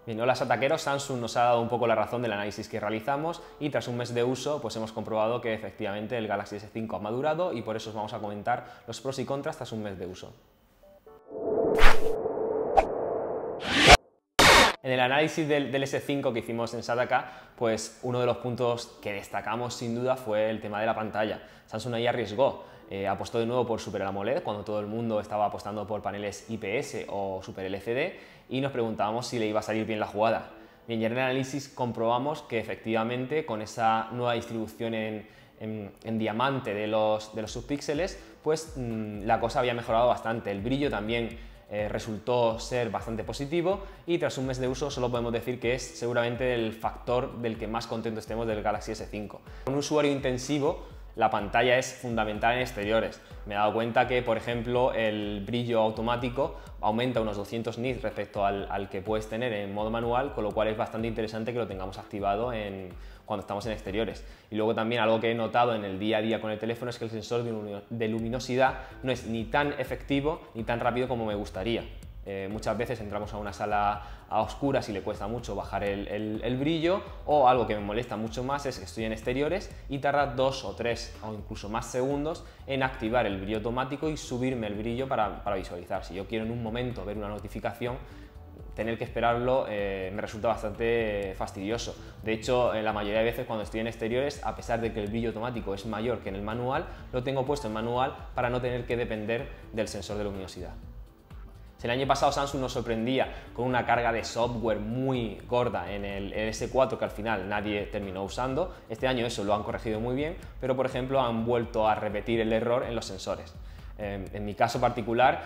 Bien, hola sataqueros, Samsung nos ha dado un poco la razón del análisis que realizamos y tras un mes de uso pues hemos comprobado que efectivamente el Galaxy S5 ha madurado y por eso os vamos a comentar los pros y contras tras un mes de uso. En el análisis del S5 que hicimos en Sataka, pues uno de los puntos que destacamos sin duda fue el tema de la pantalla. Samsung ahí arriesgó, apostó de nuevo por Super AMOLED cuando todo el mundo estaba apostando por paneles IPS o Super LCD y nos preguntábamos si le iba a salir bien la jugada. Bien, y en el análisis comprobamos que efectivamente con esa nueva distribución en diamante de los subpíxeles, pues la cosa había mejorado bastante. El brillo también resultó ser bastante positivo y tras un mes de uso solo podemos decir que es seguramente el factor del que más contento estemos del Galaxy S5. Con un usuario intensivo la pantalla es fundamental en exteriores. Me he dado cuenta que, por ejemplo, el brillo automático aumenta unos 200 nits respecto al que puedes tener en modo manual, con lo cual es bastante interesante que lo tengamos activado cuando estamos en exteriores. Y luego también algo que he notado en el día a día con el teléfono es que el sensor de luminosidad no es ni tan efectivo ni tan rápido como me gustaría. Muchas veces entramos a una sala a oscuras y le cuesta mucho bajar el brillo, o algo que me molesta mucho más es que estoy en exteriores y tarda 2 o 3 o incluso más segundos en activar el brillo automático y subirme el brillo para visualizar. Si yo quiero en un momento ver una notificación, tener que esperarlo me resulta bastante fastidioso. De hecho, la mayoría de veces cuando estoy en exteriores, a pesar de que el brillo automático es mayor que en el manual, lo tengo puesto en manual para no tener que depender del sensor de luminosidad. El año pasado Samsung nos sorprendía con una carga de software muy gorda en el S4 que al final nadie terminó usando. Este año eso lo han corregido muy bien, pero por ejemplo han vuelto a repetir el error en los sensores. En mi caso particular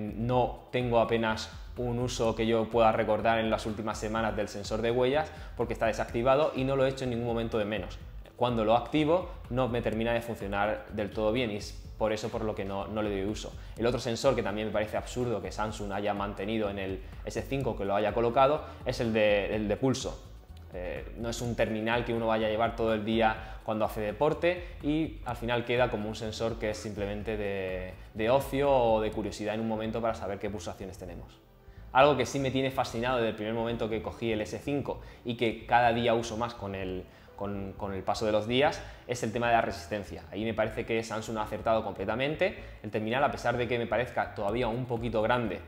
no tengo apenas un uso que yo pueda recordar en las últimas semanas del sensor de huellas porque está desactivado y no lo he hecho en ningún momento de menos. Cuando lo activo no me termina de funcionar del todo bien y es por eso por lo que no le doy uso. El otro sensor que también me parece absurdo que Samsung haya mantenido en el S5, que lo haya colocado, es el de pulso. No es un terminal que uno vaya a llevar todo el día cuando hace deporte y al final queda como un sensor que es simplemente de ocio o de curiosidad en un momento para saber qué pulsaciones tenemos. Algo que sí me tiene fascinado desde el primer momento que cogí el S5 y que cada día uso más con el paso de los días es el tema de la resistencia. Ahí me parece que Samsung ha acertado completamente. El terminal, a pesar de que me parezca todavía un poquito grande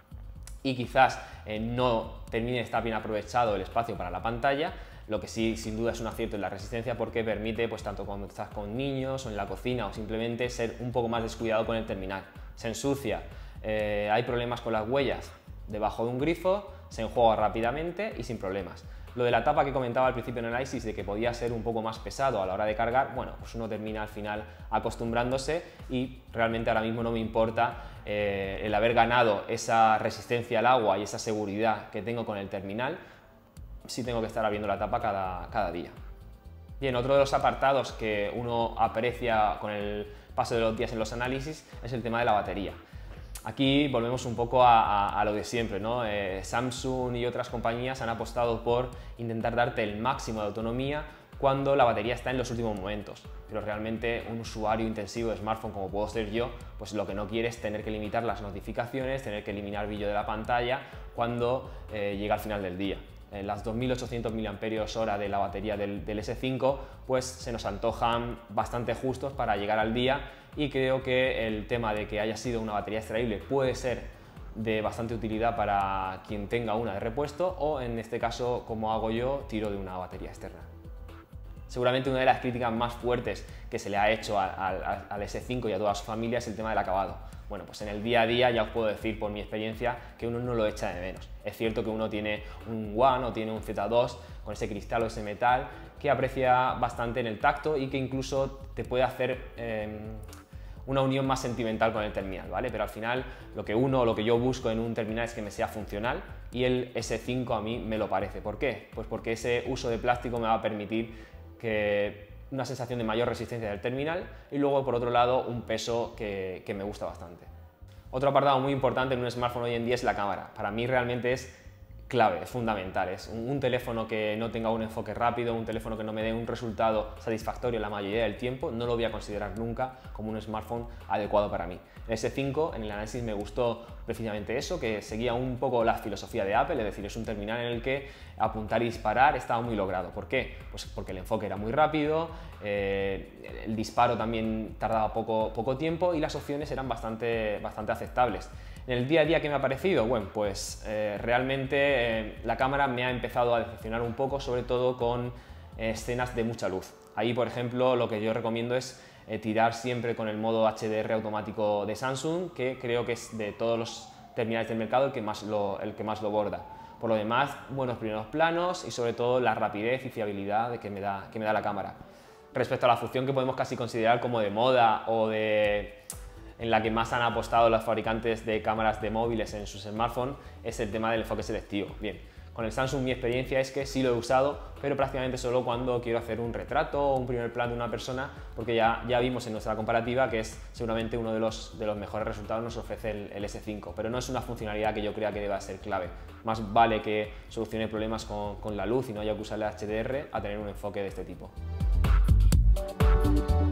y quizás no termine de estar bien aprovechado el espacio para la pantalla, lo que sí sin duda es un acierto en la resistencia porque permite, pues tanto cuando estás con niños o en la cocina o simplemente ser un poco más descuidado con el terminal. Se ensucia, hay problemas con las huellas debajo de un grifo, se enjuaga rápidamente y sin problemas. Lo de la tapa que comentaba al principio en el análisis de que podía ser un poco más pesado a la hora de cargar, bueno, pues uno termina al final acostumbrándose y realmente ahora mismo no me importa el haber ganado esa resistencia al agua y esa seguridad que tengo con el terminal si tengo que estar abriendo la tapa cada día. Bien, otro de los apartados que uno aprecia con el paso de los días en los análisis es el tema de la batería. Aquí volvemos un poco a lo de siempre, ¿no? Samsung y otras compañías han apostado por intentar darte el máximo de autonomía cuando la batería está en los últimos momentos, pero realmente un usuario intensivo de smartphone como puedo ser yo, pues lo que no quiere es tener que limitar las notificaciones, tener que eliminar brillo de la pantalla cuando llega al final del día. Las 2800 mAh de la batería del S5 pues se nos antojan bastante justos para llegar al día y creo que el tema de que haya sido una batería extraíble puede ser de bastante utilidad para quien tenga una de repuesto o en este caso, como hago yo, tiro de una batería externa. Seguramente una de las críticas más fuertes que se le ha hecho al S5 y a toda su familia es el tema del acabado. Bueno, pues en el día a día ya os puedo decir por mi experiencia que uno no lo echa de menos. Es cierto que uno tiene un One o tiene un Z2 con ese cristal o ese metal que aprecia bastante en el tacto y que incluso te puede hacer una unión más sentimental con el terminal, ¿vale? Pero al final lo que yo busco en un terminal es que me sea funcional y el S5 a mí me lo parece. ¿Por qué? Pues porque ese uso de plástico me va a permitir una sensación de mayor resistencia del terminal y luego por otro lado un peso que me gusta bastante. Otro apartado muy importante en un smartphone hoy en día es la cámara. Para mí realmente es clave, es fundamental. Es un teléfono que no tenga un enfoque rápido, un teléfono que no me dé un resultado satisfactorio la mayoría del tiempo, no lo voy a considerar nunca como un smartphone adecuado para mí. El S5 en el análisis me gustó precisamente eso, que seguía un poco la filosofía de Apple, es decir, es un terminal en el que apuntar y disparar estaba muy logrado. ¿Por qué? Pues porque el enfoque era muy rápido, el disparo también tardaba poco tiempo y las opciones eran bastante aceptables. En el día a día, ¿qué me ha parecido? Bueno, pues realmente la cámara me ha empezado a decepcionar un poco, sobre todo con escenas de mucha luz. Ahí, por ejemplo, lo que yo recomiendo es tirar siempre con el modo HDR automático de Samsung, que creo que es de todos los terminales del mercado el que más lo borda. Por lo demás, buenos primeros planos y sobre todo la rapidez y fiabilidad que me da la cámara. Respecto a la función que podemos casi considerar como de moda o en la que más han apostado los fabricantes de cámaras de móviles en sus smartphones, es el tema del enfoque selectivo. Bien, con el Samsung mi experiencia es que sí lo he usado, pero prácticamente solo cuando quiero hacer un retrato o un primer plano de una persona, porque ya vimos en nuestra comparativa que es seguramente uno de los mejores resultados nos ofrece el S5, pero no es una funcionalidad que yo crea que deba ser clave. Más vale que solucione problemas con la luz y no haya que usar el HDR a tener un enfoque de este tipo.